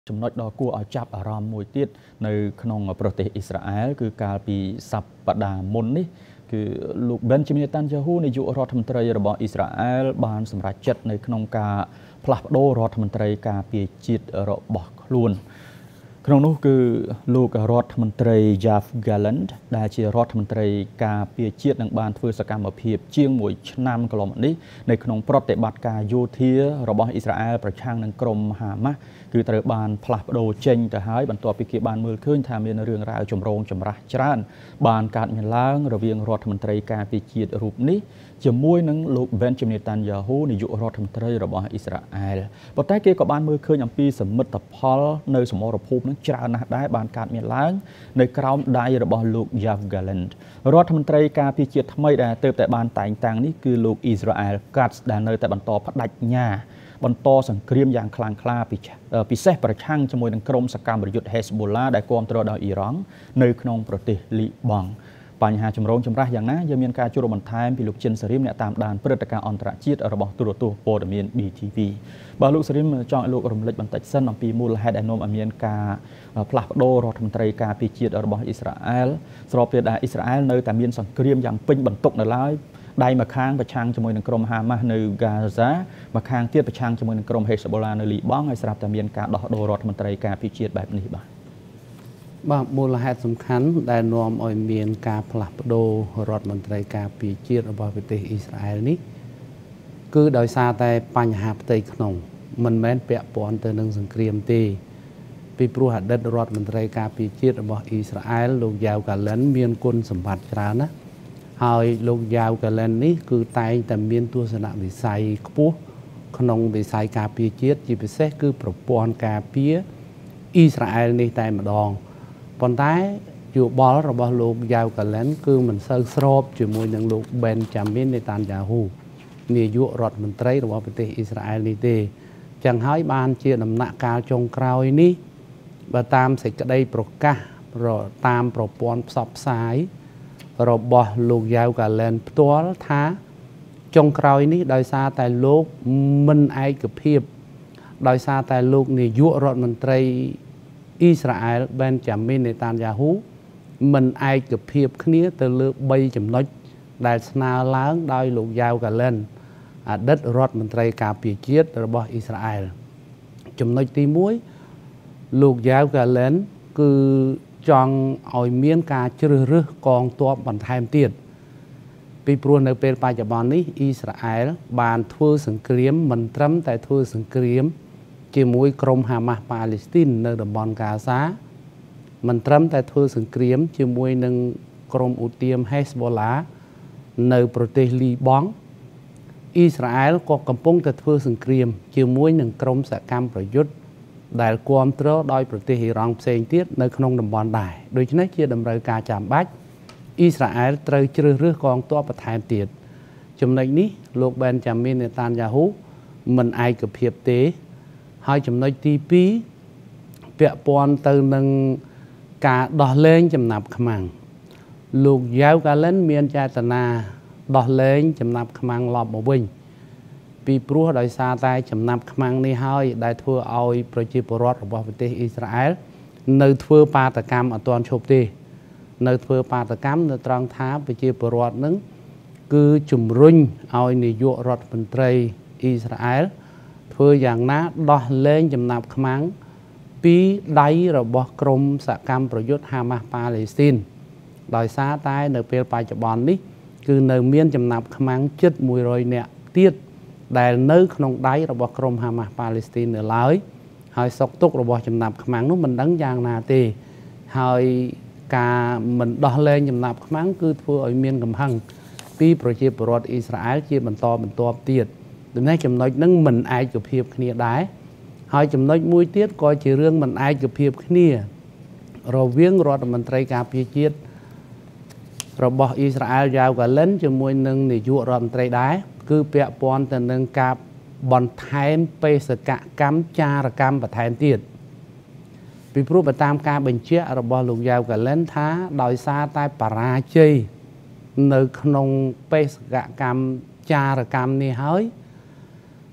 ចំណុចដ៏គួរឲ្យចាប់អារម្មណ៍មួយទៀតនៅក្នុងប្រទេសអ៊ីស្រាអែលគឺកាលពីសប្តាហ៍មុននេះគឺលោក Benjamin Netanyahu នាយករដ្ឋមន្ត្រីរបស់អ៊ីស្រាអែលបានសម្រេចចិត្តនៅក្នុងការផ្លាស់ប្ដូររដ្ឋមន្ត្រីការពារជាតិរបស់ខ្លួនក្នុងនោះគឺលោករដ្ឋមន្ត្រី Yoav Gallant ដែលជារដ្ឋមន្ត្រីការពារជាតិនឹងបានធ្វើសកម្មភាពជាង1ឆ្នាំកន្លងមកនេះនៅក្នុងប្រតិបត្តិការយោធារបស់អ៊ីស្រាអែលប្រឆាំងនឹងក្រុមហាម៉ាស់គឺត្រូវបានផ្លាស់ប្ដូរចេញទៅហើយបន្ទាប់ពីគេបានមើលឃើញថាមានរឿងរ៉ាវចម្រូងចម្រាសច្រើនបានកើតមានឡើងរវាងរដ្ឋមន្ត្រីការពារជាតិរូបនេះជាមួយនឹងលោក Benjamin Netanyahu នាយករដ្ឋមន្ត្រីរបស់អ៊ីស្រាអែលប៉ុន្តែគេក៏បានមើលឃើញអំពីសមិទ្ធផលនៅសមរភូមិនឹងច្រើនណាស់ដែរបានកើតមានឡើងនៅក្រោមដៃរបស់លោក Yoav Gallant រដ្ឋមន្ត្រីការពារជាតិថ្មីដែលទើបតែបានតែងតាំងនេះគឺលោក Israel Katz ដែលនៅតែបន្តបដិញ្ញាបន្តសង្គ្រាមយ៉ាងខ្លាំងក្លាពិសេសប្រឆាំងជាមួយនឹងក្រុមសកម្មយុទ្ធ Hezbollah ដែលគាំទ្រដោយអ៊ីរ៉ង់នៅក្នុងប្រទេសលីបង់បញ្ហាចម្រូងចម្រាសយ៉ាងណាយើងមានការជួបបន្ថែមពីលោកចិនសេរីមអ្នកតាមដានព្រឹត្តិការណ៍អន្តរជាតិរបស់ទូរទស្សន៍ព័ត៌មាន BTV បាទលោកសេរីមចង់ឲ្យលោករំលឹកបន្តិចសិនអំពីមូលហេតុដែលនាំឲ្យមានការផ្លាស់ប្ដូររដ្ឋមន្ត្រីការពារជាតិរបស់អ៊ីស្រាអែលស្របពេលដែលអ៊ីស្រាអែលនៅតែមានសង្គ្រាមយ៉ាងពេញបន្ទុកនៅឡើយដៃម្ខាងប្រឆាំងជាមួយនឹងក្រុមហាម៉ាស់នៅហ្គាហ្សាម្ខាងទៀតប្រឆាំងជាមួយនឹងក្រុម Hezbollah នៅលីបង់ហើយស្រាប់តែមានការដោះដូររដ្ឋមន្ត្រីការពារជាតិបែបនេះបាទមូលហេតុសំខាន់ដែលនាំឲ្យមានការផ្លាស់ប្ដូររដ្ឋមន្ត្រីការពារជាតិរបស់ប្រទេសអ៊ីស្រាអែលនេះគឺដោយសារតែបញ្ហាផ្ទៃក្នុងមិនមែនពាក់ព័ន្ធទៅនឹងសង្គ្រាមទេពីព្រោះអតីតរដ្ឋមន្ត្រីការពារជាតិរបស់អ៊ីស្រាអែលលោក Yoav Gallant មានគុណសម្បត្តិច្រើនណាស់ហើយលោក Yoav Gallant នេះគឺតែងតែមានទស្សនវិស័យខ្ពស់ក្នុងវិស័យការពារជាតិជាពិសេសគឺប្រព័ន្ធការពារអ៊ីស្រាអែលនេះតែម្ដងប៉ុន្តែយោបល់របស់លោក Yoav Gallant គឺមិនសូវស្របជាមួយនឹងលោក Benjamin Netanyahu នាយករដ្ឋមន្ត្រីរបស់ប្រទេសអ៊ីស្រាអែលនេះទេចឹងហើយបានជាដំណាក់កាលចុងក្រោយនេះបើតាមសេចក្តីប្រកាសតាមប្រព័ន្ធផ្សព្វផ្សាយរបស់លោក Yoav Gallant ផ្ទាល់ថាចុងក្រោយនេះដោយសារតែលោកមិនឯកភាពដោយសារតែលោកនាយករដ្ឋមន្ត្រីអ៊ីស្រាអែល Benjamin Netanyahu មិនឯកភាពគ្នាទៅលើ3ចំណុចដែលស្នើឡើងដោយលោក Yoav Gallant អតីតរដ្ឋមន្ត្រីការពារជាតិរបស់អ៊ីស្រាអែលចំណុចទី1លោក Yoav Gallant គឺចង់ឲ្យមានការជ្រើសរើសកងទ័ពបន្ថែមទៀតពីព្រោះនៅពេលបច្ចុប្បន្ននេះអ៊ីស្រាអែលបានធ្វើសង្គ្រាមមិនត្រឹមតែធ្វើសង្គ្រាមជាមួយក្រុមហាម៉ាស់ប៉ាឡេស្ទីននៅតំបន់ហ្គាហ្សាមិនត្រឹមតែធ្វើសង្គ្រាមជាមួយនឹងក្រុមឧទាម Hezbollah នៅប្រទេសលីបង់អ៊ីស្រាអែលក៏កំពុងតែធ្វើសង្គ្រាមជាមួយនឹងក្រុមសកម្មប្រយុទ្ធដែលគាំទ្រដោយប្រទេសអ៊ីរ៉ង់ផ្សេងទៀតនៅក្នុងតំបន់ដែរដូច្នេះជាតម្រូវការចាំបាច់អ៊ីស្រាអែលត្រូវជ្រើសរើសកងទ័ពបន្ថែមទៀតចំណុចនេះលោក Benjamin Netanyahu មិនឯកភាពទេហើយចំណុចទី2ពាក់ព័ន្ធទៅនឹងការដោះលែងចំណាប់ខ្មាំងលោក Yoav Gallant មានចេតនាដោះលែងចំណាប់ខ្មាំងឡប់មកវិញពីព្រោះដោយសារតែចំណាប់ខ្មាំងនេះហើយដែលធ្វើឲ្យប្រជាពលរដ្ឋរបស់ប្រទេសអ៊ីស្រាអែលនៅធ្វើបាតកម្មអត់ទាន់ឈប់ទេនៅធ្វើបាតកម្មនៅត្រង់ថាប្រជាពលរដ្ឋនឹងគឺជំរុញឲ្យនាយករដ្ឋមន្ត្រីអ៊ីស្រាអែលធ្វើយ៉ាងណាដោះលែងចំណាប់ខ្មាំងពីដៃរបស់ក្រុមសកម្មប្រយុទ្ធហាម៉ាស់ប៉ាឡេស្ទីនដោយសារតែនៅពេលបច្ចុប្បន្ននេះគឺនៅមានចំណាប់ខ្មាំងជិត100នាក់ទៀតដែលនៅក្នុងដៃរបស់ក្រុមហាម៉ាស់ប៉ាឡេស្ទីននៅឡើយហើយសុខទុក្ខរបស់ចំណាប់ខ្មាំងនោះមិនដឹងយ៉ាងណាទេហើយការមិនដោះលែងចំណាប់ខ្មាំងគឺធ្វើឲ្យមានកំហឹងពីប្រជាពលរដ្ឋអ៊ីស្រាអែលជាបន្តបន្ទាប់ទៀតដូច្នេះចំណុចហ្នឹងមិនឯកភាពគ្នាដែរហើយចំណុចមួយទៀតក៏ជារឿងមិនឯកភាពគ្នារវាងរដ្ឋមន្ត្រីការពារជាតិរបស់អ៊ីស្រាអែល Yoav Gallant ជាមួយនឹងនាយករដ្ឋមន្ត្រីដែរគឺពាក់ព័ន្ធទៅនឹងការបន្ថែមបេសកកម្មចារកម្មបន្ថែមទៀតពីព្រោះbyតាមការបញ្ជាក់របស់លោក Yoav Gallant ថាដោយសារតែបរាជ័យនៅក្នុងបេសកកម្មចារកម្មនេះហើយ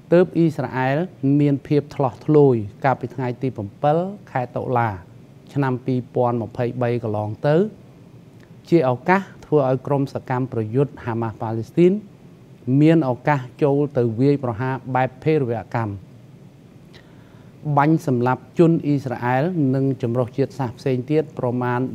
ទើបអ៊ីស្រាអែលមានភាពឆ្លោះឆ្លួយកាលពីថ្ងៃទី7 ខែតុលាឆ្នាំ 2023 កន្លងទៅជាឱកាសធ្វើឲ្យក្រុមសកម្មប្រយុទ្ធហាម៉ាស់ប៉ាឡេស្ទីនមានឱកាសចូលទៅវាយប្រហារបែបភេរវកម្មបាញ់សម្លាប់ជនអ៊ីស្រាអែលនិងចម្រុះជាតិសាសន៍ផ្សេងទៀតប្រមាណ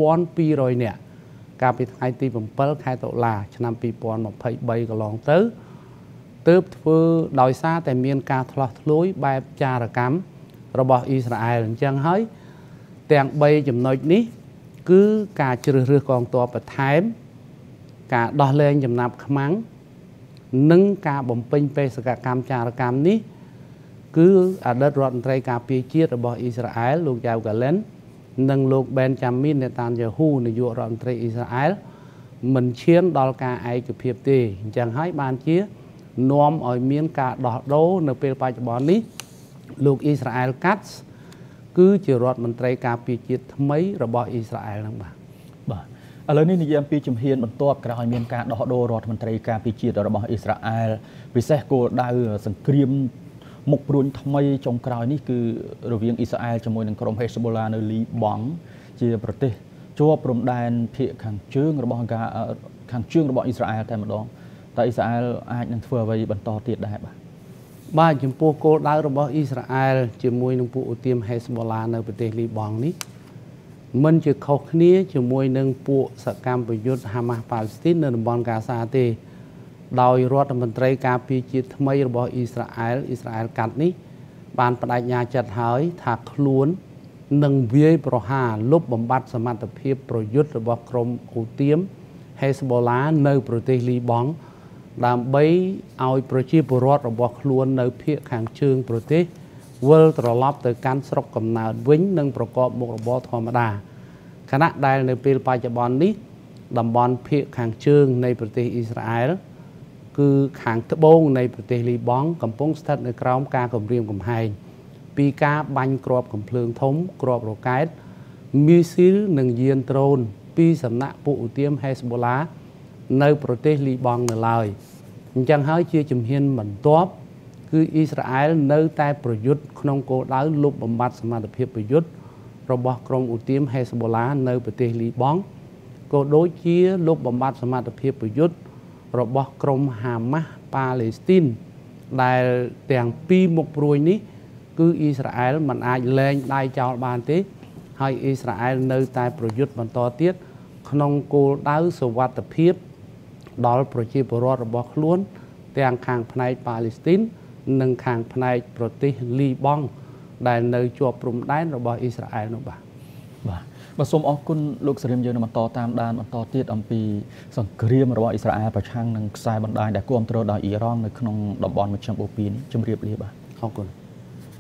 1200 នាក់កាលពីថ្ងៃទី7 ខែតុលាឆ្នាំ 2023 កន្លងទៅទើបធ្វើដោយសារតែមានការឆ្លោះឆ្លួយបែបចារកម្មរបស់អ៊ីស្រាអែលអញ្ចឹងហើយទាំង3ចំណុចនេះគឺការជ្រើសរើសកងទ័ពបន្ថែមការដោះលែងចំណាប់ខ្មាំងនិងការបំពេញបេសកកម្មចារកម្មនេះគឺអតីតរដ្ឋមន្ត្រីការពារជាតិរបស់អ៊ីស្រាអែលលោកយ៉ាវហ្គាឡែននិងលោកប៊ែនចាមីននេតានយ៉ាហ៊ូនាយករដ្ឋមន្ត្រីអ៊ីស្រាអែលមិនឈានដល់ការឯកភាពទេអញ្ចឹងហើយបានជានាំឲ្យមានការដោះដូរនៅពេលបច្ចុប្បន្ននេះលោកអ៊ីស្រាអែលកាត់គឺជារដ្ឋមន្ត្រីការពារជាតិថ្មីរបស់អ៊ីស្រាអែលហ្នឹងបាទឥឡូវនេះនិយាយអំពីជំហានបន្ទាប់ក្រោយមានការដោះដូររដ្ឋមន្ត្រីការពារជាតិរបស់អ៊ីស្រាអែលពិសេសគោលដៅសង្គ្រាមមុខព្រួញថ្មីចុងក្រោយនេះគឺរវាងអ៊ីស្រាអែលជាមួយនឹងក្រុមហេសបូឡានៅលីបង់ជាប្រទេសជាប់ព្រំដែនភាគខាងជើងរបស់អ៊ីស្រាអែលតែម្ដងតែអ៊ីស្រាអែលអាចនឹងធ្វើអ្វីបន្តទៀតដែរបាទចំពោះគោលដៅរបស់អ៊ីស្រាអែលជាមួយនឹងពួកឧទាមហេសបូឡានៅប្រទេសលីបង់នេះមិនជាខុសគ្នាជាមួយនឹងពួកសកម្មប្រយុទ្ធហាម៉ាស់ប៉ាឡេស្ទីននៅតំបន់ហ្គាហ្សាទេដោយរដ្ឋមន្ត្រីការពារជាតិថ្មីរបស់អ៊ីស្រាអែលកាត់នេះបានបដិញ្ញាចិត្តហើយថាខ្លួននឹងវាយប្រហារលុបបំបាត់សមត្ថភាពប្រយុទ្ធរបស់ក្រុមឧទាមហេសបូឡានៅប្រទេសលីបង់ដើម្បីឲ្យប្រជាពលរដ្ឋរបស់ខ្លួននៅភាគខាងជើងប្រទេសវិលត្រឡប់ទៅកាន់ស្រុកកំណើតវិញនិងប្រកបមុខរបរធម្មតាខណៈដែលនៅពេលបច្ចុប្បន្ននេះតំបន់ភាគខាងជើងនៃប្រទេសអ៊ីស្រាអែលគឺខាងត្បូងនៃប្រទេសលីបង់កំពុងស្ថិតនៅក្រោមការគំរាមកំហែងពីការបាញ់គ្រាប់កាំភ្លើងធំគ្រាប់រ៉ុកែតមីស៊ីលនិងយានដ្រូនពីសំណាក់ពួកឧទាមហេសបូឡានៅប្រទេសលីបង់នៅឡើយអញ្ចឹងហើយជាជំហានបន្ទាប់គឺអ៊ីស្រាអែលនៅតែប្រយុទ្ធក្នុងគោលដៅលុបបំបាត់សមត្ថភាពប្រយុទ្ធរបស់ក្រុមឧទាមហេសបូឡានៅប្រទេសលីបង់ក៏ដូចជាលុបបំបាត់សមត្ថភាពប្រយុទ្ធរបស់ក្រុមហាម៉ាស់ប៉ាឡេស្ទីនដែលទាំងពីរមុខព្រួយនេះគឺអ៊ីស្រាអែលមិនអាចលែងដៃចោលបានទេហើយអ៊ីស្រាអែលនៅតែប្រយុទ្ធបន្តទៀតក្នុងគោលដៅសុវត្ថិភាពដល់ប្រជាពលរដ្ឋរបស់ខ្លួនទាំងខាងផ្នែកប៉ាឡេស្ទីននិងខាងផ្នែកប្រទេសលីបង់ដែលនៅជាប់ព្រំដែនរបស់អ៊ីស្រាអែលនោះបាទសូមអរគុណលោកសេរីមយើងនឹងបន្តតាមដានបន្តទៀតអំពីសង្គ្រាមរបស់អ៊ីស្រាអែលប្រឆាំងនឹងខ្សែបណ្ដាញដែលគ្រប់គ្រងដោយអ៊ីរ៉ង់នៅក្នុងតំបន់មជ្ឈិមបូព៌ានេះជម្រាបលាបាទអរគុណ